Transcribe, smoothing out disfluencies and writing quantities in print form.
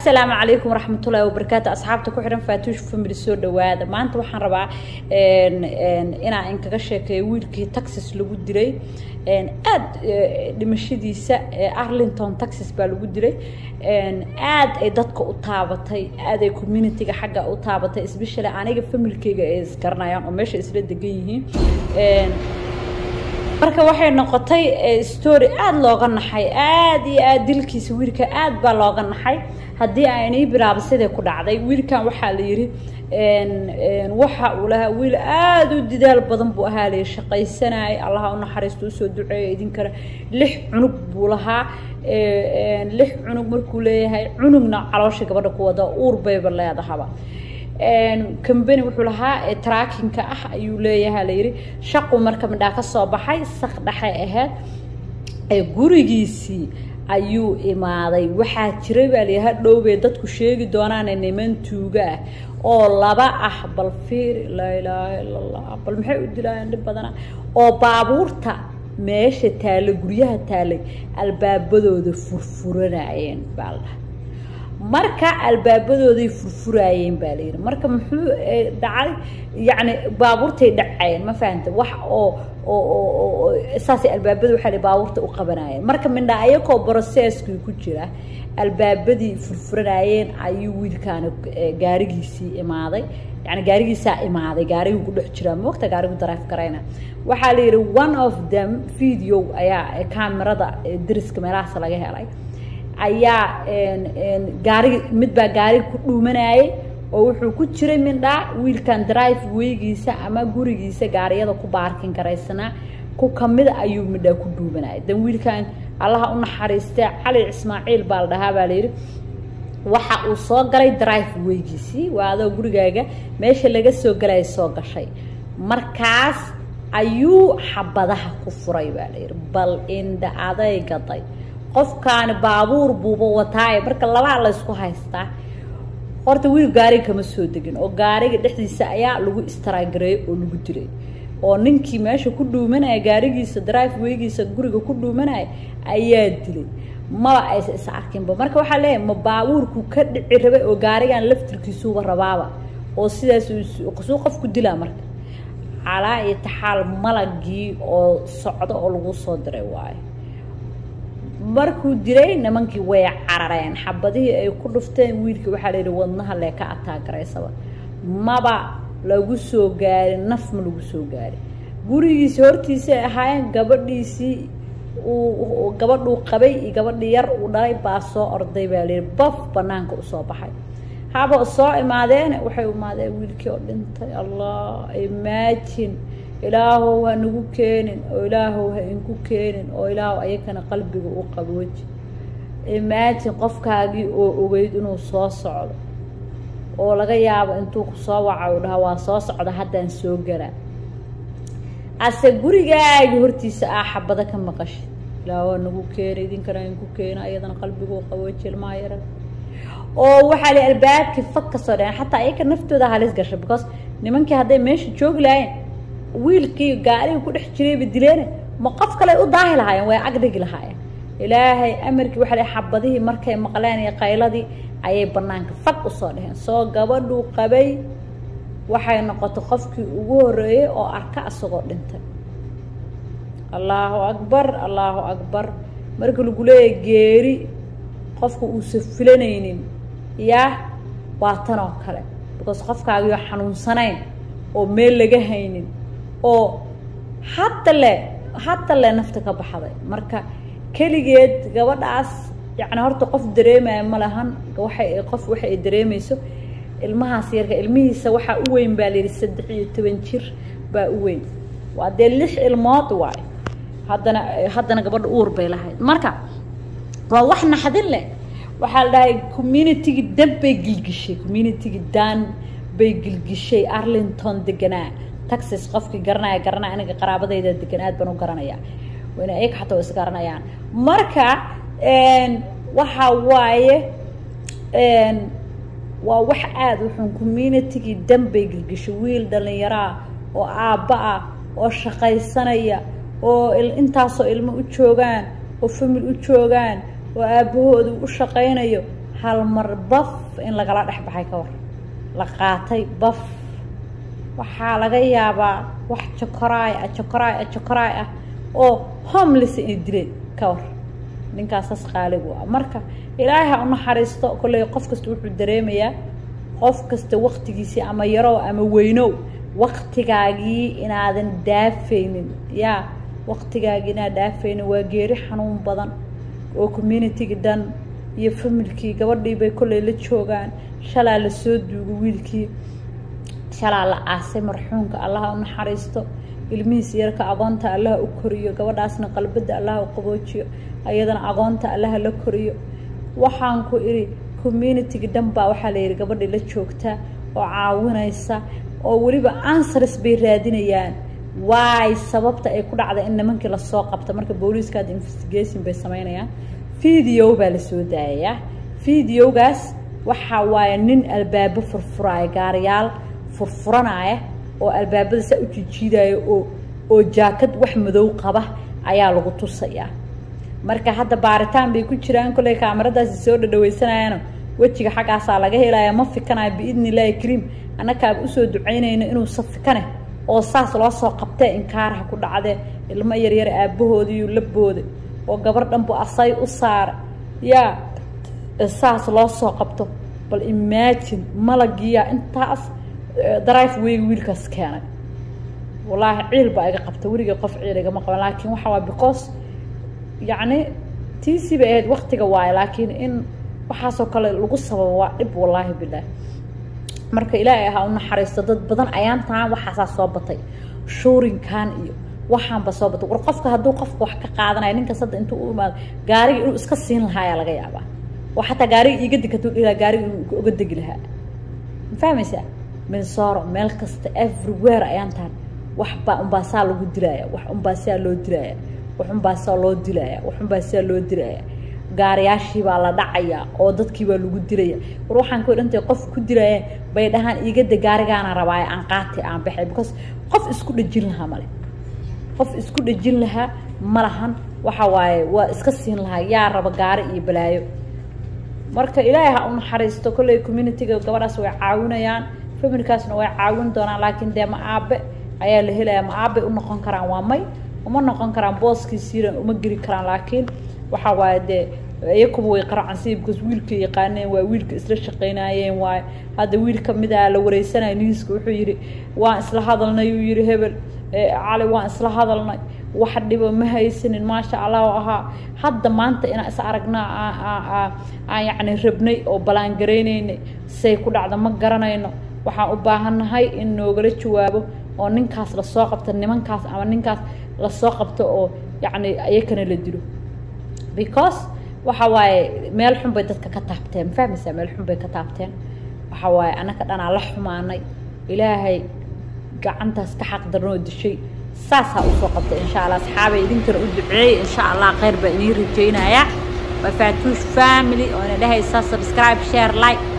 السلام عليكم ورحمة الله وبركاته أصحابتي كحرم فاتوش فمري سو دواده maanta waxaan rabaa inaan inkaga sheekeeyo wiilkii Texas lagu diray aad dhimashadiisa Arlington Texas baa lagu diray aad ay dadka u taabatay aad ay community-ga xagga u taabatay especially aniga family-kayga ay iskarnayaan oo meesha isla degan yihiin marka waxay noqotay story aad looga naxay aad iyo aad dilkiisa wiilka aad baa looga naxay haddii aanay biraabsade ku dhacday wiilkan waxa la yiri waxa uu lahaa wiil aad u didaal badan buu ahaa la shaqaysanay Allah u naxariisto soo duceeyo idin kara 6 cunug buu lahaa 6 cunug markuu leeyahay cunugna caloosha gabadha ku wada uur bay leedahaba company wuxuu lahaa tracking-ka ah ayuu leeyahay la yiri shaqo marka midha ka soo baxay saq dhaxay ahayd gurigiisii ayuu imaaday waxa jiray baa leeyahay dhowbay dadku sheegi doonaan niman tuuga oo laba ah bal fiir la ilaaha illa allah bal maxay u dilaan dib badan oo baabuurta meesha taale guryaha taale albaabadooda furfuranayeen baa marka albaabadooday furfuraayeen baa leeyahay marka muxuu dhacay yaani baabuurtay dhacayeen ma fahamta wax oo asaasi albaabada waxa la baabuurta u qabanayeen marka mindha ayakoo process-ku ku jira albaabadii furfuraayeen ayuu wiilkaan gaarigiisii imaaday yaani gaarigiisa imaaday gaarigu ku dhex jira waqti gaarigu drive karayna waxa la yiri one of them video ayaa kaamirada diriska meelaha laga helay ayaa gaari mid baa gaari ku dhuumanayay oo wuxuu ku jiray mindha wiilkan drive waygiisa ama gurigiisa gaariyada ku baarkin karaysana ku kamid ayuu midha ku dhuumanayay dan wiilkan Allah u naxariistay Cali Ismaaciil baa la dhahaa baa leeyahay waxa uu soo galay drive waygiisi waado gurigaaga meesha laga soo galay soo gashay markaas ayuu xabadaha ku furay baa leeyahay bal inda aday gaday qofkaan baabuur buuba wataay marka laba la isku haystaa horta wiil gaari kama soo degin oo gaariga dhexdiisa ayaa lagu istaraagray oo lagu diray oo ninkii meesha ku dhuumanay gaarigiisa drive waygiisa guriga ku dhuumanay ayaa dilay ma ay is arkinba marka waxa leeyahay ma baabuurku ka dhici rabay oo gaarigan laftirkiisu rabaaba oo sidaas uu qof ku dilaa marka calaa itaxaal malagii oo socdo oo lagu soo diray waay markuu diray nimankii way carareen xabadii ay ku dhufteen wiilkii waxa la yiraahdaa wadnaha le ka ataagreysaba maba lagu soo gaarin naf ma lagu soo gaarin gurigiisa hortiisa ahaayeen gabadhiisii uu gabadhu qabay iyo gabadhii yar uu dhalay baa soo orday baa leeyahay baf banaanka u soo baxay haba soo imaadeen waxay u imaadeen wiilkii oo dhintay Allah imagine ilaahu ha nagu keenin oo ilaahu ha inku keenin oo ilaahu ayakana qalbiga u qabooji imagine qofkaagii oo ogeyd inuu soo socdo oo laga yaabo intuu ku soo waco dhaha waa soo socda haddaan soo galaa ase gurigaaga hortiisa xabada ka maqashay ilaahu ha nagu keenin idinkana inku keenin ayadana qalbiga u qabooji ilmaha yar oo waxa la albaabki fakka soo dheen hatta ayaka naftooda halis gashay because nimankii hadday meesha joog lahayn wiilkii gaariga ku dhex jiray badileen ma qof kale u daahi lahaayeen way agdhigi lahaayeen ilaahay amarkii waxa ay xabadihii markay maqleen ee qayladii ayay banaanka fag u soo dhaheen soo gabadhu qabay waxay noqotay qofkii ugu horeeyay oo arka asagoo dhintay Allahu akbar markii lagu leeyahay geeri qofku uu safilanaynin yaa waa tan oo kale because qofkaaga xanuunsanayn oo meel laga haynin oo hatta le nafta ka baxday marka kaligeed gabadhaas yaani horta qof dareemay ma lahan waxay dareemayso ilmahaas yarka ilmihiisa waxa u weyn baa leeyahay 13 jir baa u weyn waa 6 ilmood waay haddana gabadha uur bay lahayd marka waa wax naxdin leh waxa la dhahay community-ga dambay gilgishay Arlington deganaa Texas qofkii garanaya aniga qaraabadayda degan aad baan u garanaya wayna ay ka xataa is garanayaan marka waxa waaye waa wax aad wuxuu community-ga dambay gilgishay wiil dhalinyaro oo aabba ah oo shaqaysanaya oo intaasoo ilmo u joogaan oo family u joogaan oo aabahoodu u shaqaynayo hal mar baf in lagala dhex baxay ka war la qaatay baf waxaa laga yaabaa wax jokoraay ah oo homeless in dileen ka war ninkaas qaaligu ah marka ilaahay ha u naxariisto kulay qof kasta wuxuu dareemayaa qof kasta waqtigiisa ama yaro ama weyno waqtigaagii inaadan daafaynin yaa waqtigaagii inaad daafaynin waa geeri xanuun badan oo community-ga dhan iyo familkii gabadhii bay kulay la joogaan shalaa la soo duugo wiilkii shalaa la aasay marxuunka Allah u naxariisto ilmihiisa yarka agoonta Allah u koriyo gabadhaasna qalbada Allah u qaboojiyo ayadana agoonta Allah la koriyo waxaan ku iri community-ga dhan baa waxa la yiri gabadhii la joogta oo caawinaysa oo waliba answers bay raadinayaan why sababta ay ku dhacday in nimankii la soo qabto marka booliiska investigation bay sameynayaan video baa la soo daayaa videogaas waxa waaye nin albaabo furfuraay gaariyaal furfuranaya oo albaabada sa u jiidayo oo jaakad wax madow qaba ayaa lagu tusayaa marka hadda baaritaan bay ku jiraan kulay kaamiradaas soo dhadhaweysanayaan wajiga xaqaasa laga helayaa ma fikanaay biidnilaahi kariim anaka u soo duceynayna inuu safikane oo saas loo soo qabtay in kaaraha ku dhacday ilmo yar yar aabahoodii la booday oo gabar dhanbu asay u saar yaa saas loo soo qabto bal imagine malagiya intaas drive way wiilkaas keenay wallahi ciil baa iga qabtay wariga qof ciil iga ma qaban laakiin waxa waa because يعني تيسي بعد وقتك واي لكن إن وحاسو كله لقو سبب واحد والله بالله مركا إلهي هاونا حريصة ضد بدن أيام تاعم وحاسا صوبتي شورين كان إيو وحان بصوبتي ورقفك هدو قفك وحكا قادنا يعني إنك صد إنتو قاري إنو إسكسين لها يا لغيابا وحتى قاري يقدك تقول إلى قاري يقدك لها فاهم يسا من صار ملكست everywhere أيام تاعم وحبا أمباسا لو درايا وح أمباسا لو درايا waxun baa soo loo dilaya waxun baa soo loo dilaya gaariyaashii baa la dhacaya oo dadkii baa lagu dilaya ruuxan ku dhintay qof ku dilaya bay dhahan iiga gaarigaana rabaa aan qaati aan baxay because qof isku dhajin laha male qof isku dhajin laha malahan waxa waaye waa iska siin laha yaa raba gaari iyo balaayo marka ilaahay ha u naxariisto kulay community-ga gabadhaas way caawinayaan familkaasna way caawin doonaan laakiin deema aabe ayaa la helayaa ma aabe u noqon karaan waa may uma noqon karaan booskiisa uma geli karaan laakiin waxa waaye de iyakuba way qaracaan siibkas wiilka yaqaaneen waa wiilka isla shaqeynayeen waa hada wiil kamid ah la wareysanay niiska wuxuu yiri waan isla hadalnay uu yiri hebel cali waan isla hadalnay wax dhibo ma haysanin ma sha Allah aha hadda maanta ina is aragnaa yaani rabnay oo balaan gareynaynay say ku dhacdo ma garanayno waxaan u baahanahay in noogala jawaabo oo ninkaas la soo qabto nimankaas ama ninkaas la soo qabto oo yaani ayakana la dilo because waxa waaye meel xun bay dadka ka taabteen fahmaysaa meel xun bay ka taabteen waxa waaye anaka dhanaa la xumaanay ilaahay gacantaas ka xaq darnoo dishay saasa u soo qabtay insha Allah asxaabay idinkana u duceeyay insha Allah khayr baa inii rajeynaya وفاتوش فاميلي وانا لهي subscribe share like